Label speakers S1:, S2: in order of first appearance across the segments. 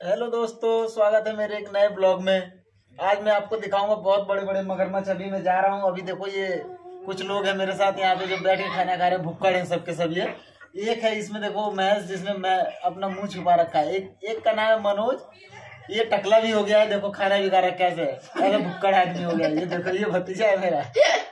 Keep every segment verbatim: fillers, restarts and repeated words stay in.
S1: Hello दोस्तों, स्वागत है मेरे एक नए ब्लॉग में। आज मैं आपको दिखाऊंगा बहुत बड़े बड़े मगरमच्छ। अभी मैं जा रहा हूं। अभी देखो, ये कुछ लोग हैं मेरे साथ यहाँ पे जो बैठ के खाना खा रहे हैं, भुक्कड़ हैं सबके सब। ये एक है इसमें देखो महेश, जिसमें मैं अपना मुंह छुपा रखा है। एक एक का नाम है मनोज। ये टकला भी हो गया है, देखो खाना भी खा रखा है, कैसे ऐसे भुक्कड़ आदमी हो गया। ये देखो, ये भतीजा है मेरा।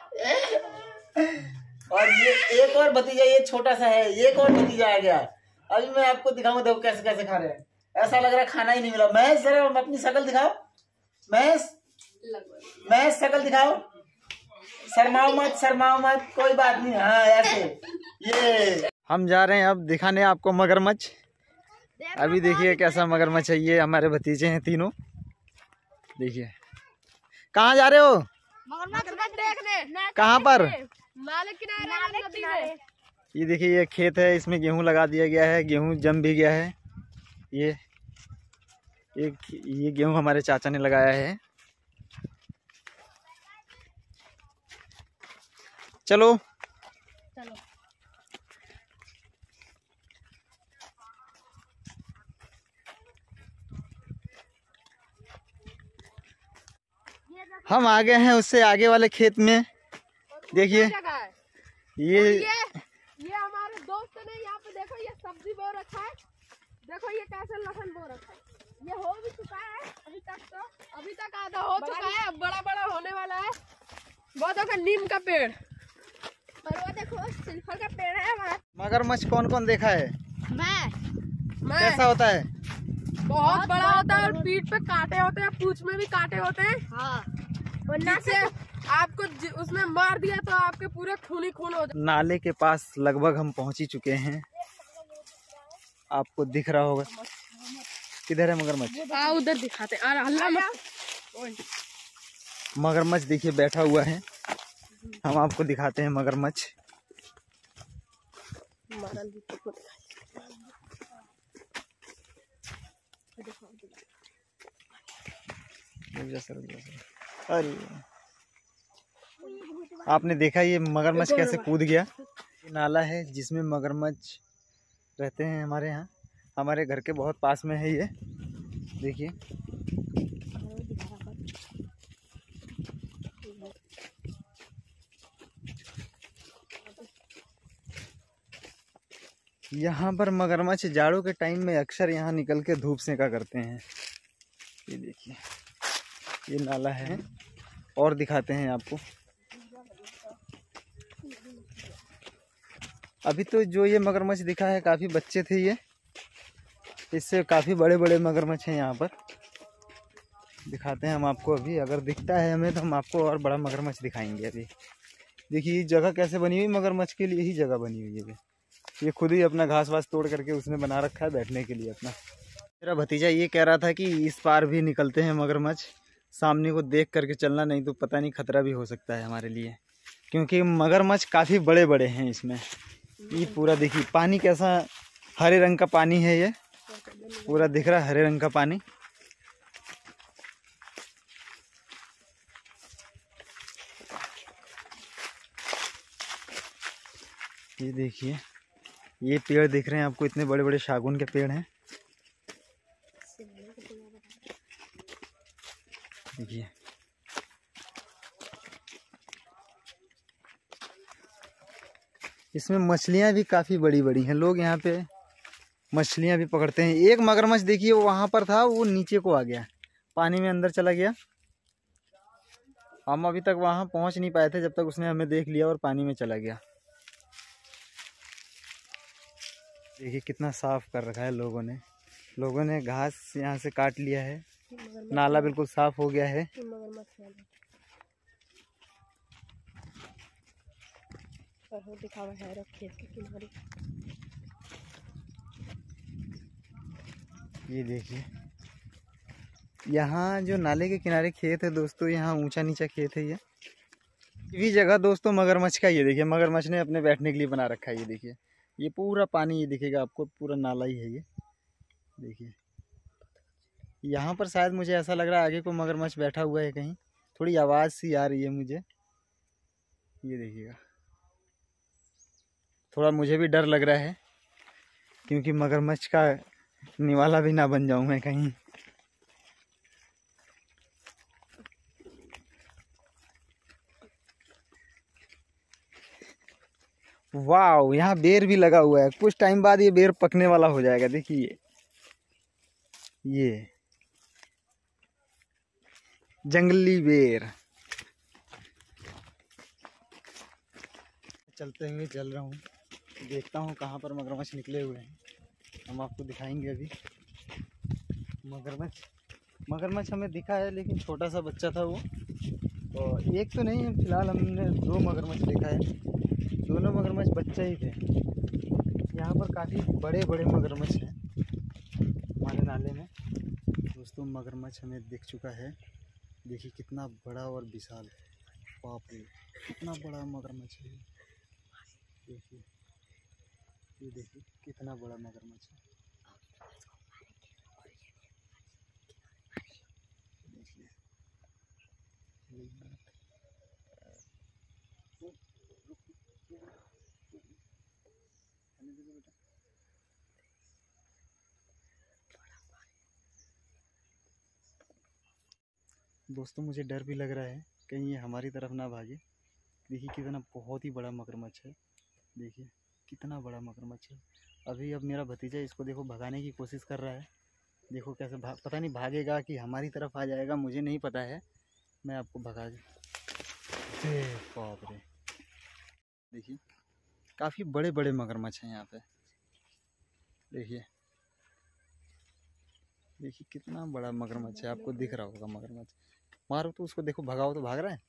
S1: और ये एक और भतीजा, ये छोटा सा है, एक और भतीजा आ गया। अभी मैं आपको दिखाऊंगा, देखो कैसे कैसे खा रहे हैं। ऐसा लग रहा है खाना ही नहीं मिला। महेश जरा अपनी शक्ल दिखाओ। महेश महेश शक्ल दिखाओ। शर्माओ मत, शर्माओ मत, कोई बात नहीं। हाँ ऐसे। ये हम जा रहे हैं अब दिखाने आपको मगरमच्छ। अभी देखिए कैसा मगरमच्छ है। ये हमारे भतीजे हैं तीनों। देखिए कहाँ जा रहे हो? देखने। कहाँ पर?
S2: नाले किनारे, नदी में।
S1: ये देखिए, ये खेत है, इसमें गेहूं लगा दिया गया है। गेहूं जम भी गया है। ये एक ये गेहूं हमारे चाचा ने लगाया है। चलो
S2: चलो।
S1: हम आ गए हैं उससे आगे वाले खेत में। देखिए ये
S2: ये ये हमारे दोस्त ने यहाँ पे देखो, ये सब्जी बो रखा है। देखो ये कैसे लहसुन बो रखा है। ये हो भी चुका है अभी तक। तो अभी तक आधा हो चुका है, अब बड़ा बड़ा होने वाला है। वो देखो नीम का पेड़, और वो देखो सिल्फर का पेड़ है वहाँ।
S1: मगरमच्छ कौन कौन देखा है?
S2: मैं मैं
S1: कैसा होता है?
S2: बहुत बड़ा होता है, और पीठ पे कांटे होते हैं, पूंछ में भी कांटे होते हैं। हाँ। जिससे आपको उसमें मार दिया तो आपके पूरे खून ही खून हो जाए।
S1: नाले के पास लगभग हम पहुंच ही चुके हैं। आपको दिख रहा होगा। किधर है मगरमच्छ?
S2: हाँ उधर दिखाते हैं। हल्ला मत।
S1: मगरमच्छ देखिए बैठा हुआ है। हम आपको दिखाते हैं मगरमच्छ। अरे आपने देखा ये मगरमच्छ कैसे कूद गया? ये नाला है जिसमें मगरमच्छ रहते हैं हमारे यहाँ। हमारे घर के बहुत पास में है ये। देखिए यहाँ पर मगरमच्छ जाड़ों के टाइम में अक्सर यहाँ निकल के धूप सेका करते हैं। ये देखिए, ये नाला है। और दिखाते हैं आपको। अभी तो जो ये मगरमच्छ दिखा है काफ़ी बच्चे थे ये। इससे काफ़ी बड़े बड़े मगरमच्छ हैं यहाँ पर। दिखाते हैं हम आपको। अभी अगर दिखता है हमें तो हम आपको और बड़ा मगरमच्छ दिखाएंगे। अभी देखिए ये जगह कैसे बनी हुई, मगरमच्छ के लिए ही जगह बनी हुई है। ये खुद ही अपना घास वास तोड़ करके उसने बना रखा है बैठने के लिए अपना। मेरा भतीजा ये कह रहा था कि इस पार भी निकलते हैं मगरमच्छ। सामने को देख करके चलना, नहीं तो पता नहीं खतरा भी हो सकता है हमारे लिए, क्योंकि मगरमच्छ काफ़ी बड़े बड़े हैं इसमें। ये पूरा देखिए पानी कैसा हरे रंग का पानी है। ये पूरा दिख रहा है हरे रंग का पानी। ये देखिए, ये पेड़ दिख रहे हैं आपको, इतने बड़े बड़े सागौन के पेड़ हैं। देखिए इसमें मछलियां भी काफ़ी बड़ी बड़ी हैं। लोग यहाँ पे मछलियां भी पकड़ते हैं। एक मगरमच्छ देखिए वो वहाँ पर था, वो नीचे को आ गया, पानी में अंदर चला गया। हम अभी तक वहाँ पहुँच नहीं पाए थे जब तक उसने हमें देख लिया और पानी में चला गया। देखिए कितना साफ कर रखा है लोगों ने। लोगों ने घास यहाँ से काट लिया है। नाला बिल्कुल साफ हो गया है।
S2: दिखावा है खेत के किनारे।
S1: ये देखिए यहाँ जो नाले के किनारे खेत है दोस्तों, यहाँ ऊंचा नीचा खेत है। ये भी जगह दोस्तों मगरमच्छ का। ये देखिए मगरमच्छ ने अपने बैठने के लिए बना रखा है। ये देखिए ये पूरा पानी, ये दिखेगा आपको, पूरा नाला ही है ये। देखिए यहाँ पर शायद मुझे ऐसा लग रहा है आगे को मगरमच्छ बैठा हुआ है कहीं। थोड़ी आवाज़ सी आ रही है मुझे। ये देखिएगा, थोड़ा मुझे भी डर लग रहा है, क्योंकि मगरमच्छ का निवाला भी ना बन जाऊं मैं कहीं। वाह, यहाँ बेर भी लगा हुआ है। कुछ टाइम बाद ये बेर पकने वाला हो जाएगा। देखिए ये जंगली बेर। चलते हुए चल रहा हूँ, देखता हूँ कहाँ पर मगरमच्छ निकले हुए हैं। हम आपको दिखाएंगे अभी। मगरमच्छ मगरमच्छ हमें दिखा है, लेकिन छोटा सा बच्चा था वो। और एक तो नहीं, फिलहाल हमने दो मगरमच्छ देखा है। दोनों मगरमच्छ बच्चे ही थे। यहाँ पर काफ़ी बड़े बड़े मगरमच्छ हैं हमारे नाले में। दोस्तों मगरमच्छ हमें दिख चुका है। देखिए कितना बड़ा और विशाल। बाप रे, कितना बड़ा मगरमच्छ है। देखिए ये देखिए कितना बड़ा मगरमच्छ है। देखिए दोस्तों मुझे डर भी लग रहा है कहीं ये हमारी तरफ ना भागे। देखिए कितना बहुत ही बड़ा मगरमच्छ है। देखिए कितना बड़ा मगरमच्छ है। अभी अब मेरा भतीजा इसको देखो भगाने की कोशिश कर रहा है। देखो कैसे भाग, पता नहीं भागेगा कि हमारी तरफ आ जाएगा, मुझे नहीं पता है। मैं आपको भगा दे। बाप रे, देखिए काफ़ी बड़े बड़े मगरमच्छ हैं यहाँ पे। देखिए देखिए कितना बड़ा मगरमच्छ है। आपको दिख रहा होगा मगरमच्छ। मारो तो उसको, देखो भगाओ तो भाग रहा है।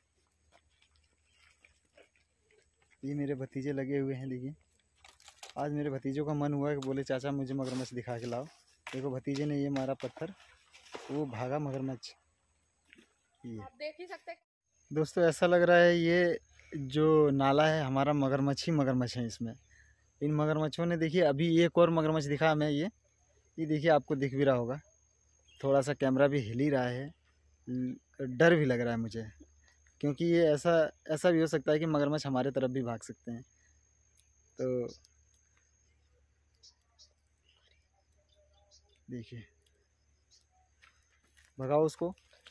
S1: ये मेरे भतीजे लगे हुए हैं। देखिए आज मेरे भतीजों का मन हुआ है कि बोले चाचा मुझे मगरमच्छ दिखा के लाओ। देखो भतीजे ने ये मारा पत्थर, वो भागा मगरमच्छ। ये
S2: आप देख ही सकते हैं।
S1: दोस्तों ऐसा लग रहा है ये जो नाला है हमारा मगरमच्छ ही मगरमच्छ है इसमें। इन मगरमच्छों ने देखिए अभी एक और मगरमच्छ दिखा हमें। ये ये देखिए आपको दिख भी रहा होगा। थोड़ा सा कैमरा भी हिल ही रहा है। डर भी लग रहा है मुझे, क्योंकि ये ऐसा ऐसा भी हो सकता है कि मगरमच्छ हमारे तरफ भी भाग सकते हैं। तो देखिए भगाओ उसको।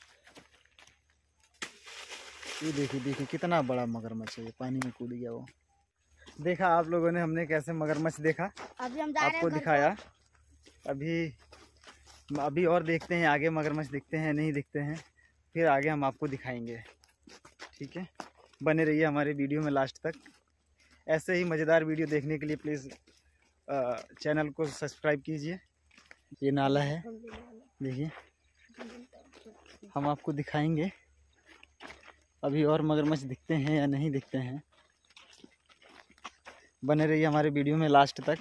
S1: ये देखिए देखिए कितना बड़ा मगरमच्छ है। ये पानी में कूद गया वो। देखा आप लोगों ने हमने कैसे मगरमच्छ देखा,
S3: अभी हम जा रहे हैं
S1: आपको दिखाया। अभी अभी और देखते हैं आगे मगरमच्छ दिखते हैं नहीं दिखते हैं, फिर आगे हम आपको दिखाएंगे। ठीक है, बने रहिए हमारे वीडियो में लास्ट तक। ऐसे ही मज़ेदार वीडियो देखने के लिए प्लीज़ चैनल को सब्सक्राइब कीजिए। ये नाला है, देखिए हम आपको दिखाएंगे अभी और मगरमच्छ दिखते हैं या नहीं दिखते हैं। बने रहिए हमारे वीडियो में लास्ट तक।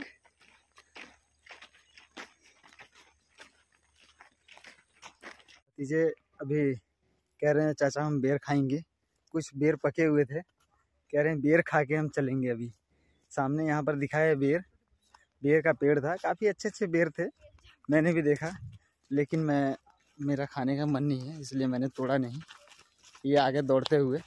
S1: भतीजे अभी कह रहे हैं चाचा हम बेर खाएंगे। कुछ बेर पके हुए थे, कह रहे हैं बेर खा के हम चलेंगे। अभी सामने यहाँ पर दिखा है बेर। बेर का पेड़ था, काफ़ी अच्छे अच्छे बेर थे, मैंने भी देखा, लेकिन मैं मेरा खाने का मन नहीं है इसलिए मैंने तोड़ा नहीं। ये आगे दौड़ते हुए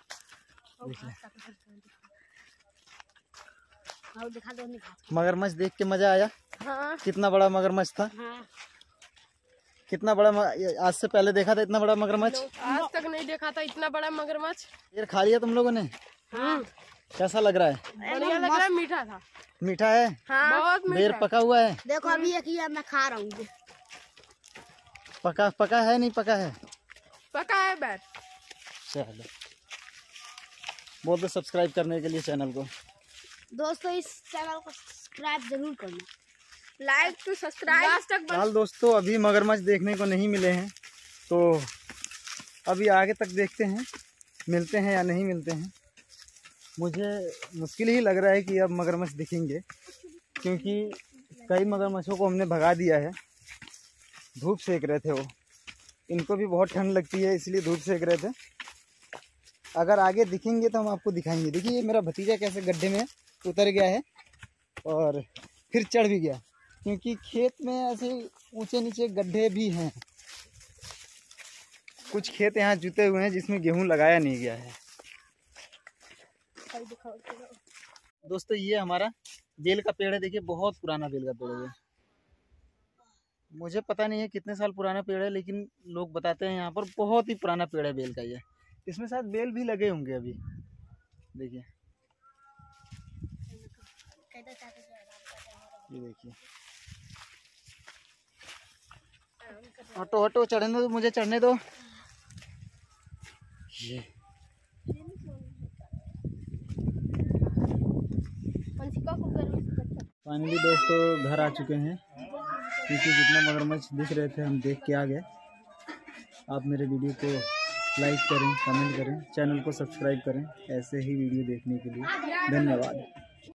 S1: मगरमच्छ देख के मजा आया।
S2: हाँ।
S1: कितना बड़ा मगरमच्छ था।
S2: हाँ।
S1: कितना बड़ा मग... आज से पहले देखा था इतना बड़ा मगरमच्छ?
S2: आज तक नहीं देखा था इतना बड़ा मगरमच्छ।
S1: बेर खा लिया तुम लोगों ने?
S2: हाँ।
S1: कैसा लग रहा है?
S2: बढ़िया लग रहा है, मीठा था।
S1: मीठा है?
S2: हाँ। बहुत मीठा।
S1: बेर पका हुआ है?
S3: देखो अभी एक ही मैं खा रहा हूँ।
S1: पका पका है नहीं पका है?
S2: पका है बेर।
S1: चलो बोल दो सब्सक्राइब करने के लिए चैनल को।
S3: दोस्तों इस चैनल को सब्सक्राइब जरूर करना,
S2: लाइक टू सब्सक्राइब तक।
S1: फिलहाल दोस्तों अभी मगरमच्छ देखने को नहीं मिले हैं, तो अभी आगे तक देखते हैं मिलते हैं या नहीं मिलते हैं। मुझे मुश्किल ही लग रहा है कि अब मगरमच्छ दिखेंगे, क्योंकि कई मगरमच्छों को हमने भगा दिया है। धूप सेक रहे थे वो, इनको भी बहुत ठंड लगती है इसलिए धूप सेक रहे थे। अगर आगे दिखेंगे तो हम आपको दिखाएंगे। देखिए ये मेरा भतीजा कैसे गड्ढे में उतर गया है और फिर चढ़ भी गया, क्योंकि खेत में ऐसे ऊंचे नीचे गड्ढे भी हैं। कुछ खेत यहाँ जुते हुए हैं जिसमें गेहूं लगाया नहीं गया है। दोस्तों ये हमारा बेल का पेड़ है। देखिए बहुत पुराना बेल का पेड़ है। मुझे पता नहीं है कितने साल पुराना पेड़ है, लेकिन लोग बताते हैं यहाँ पर बहुत ही पुराना पेड़ है बेल का ये। इसमें शायद बेल भी लगे होंगे अभी। देखिए
S3: कहते चाहते थे आराम करते हमारा।
S1: ये देखिए, हटो हटो, चढ़ने दो, मुझे चढ़ने दो। ये फाइनली दोस्तों घर आ चुके हैं, क्योंकि जितना मगरमच्छ दिख रहे थे हम देख के आ गए। आप मेरे वीडियो को लाइक करें, कमेंट करें, चैनल को सब्सक्राइब करें ऐसे ही वीडियो देखने के लिए। धन्यवाद।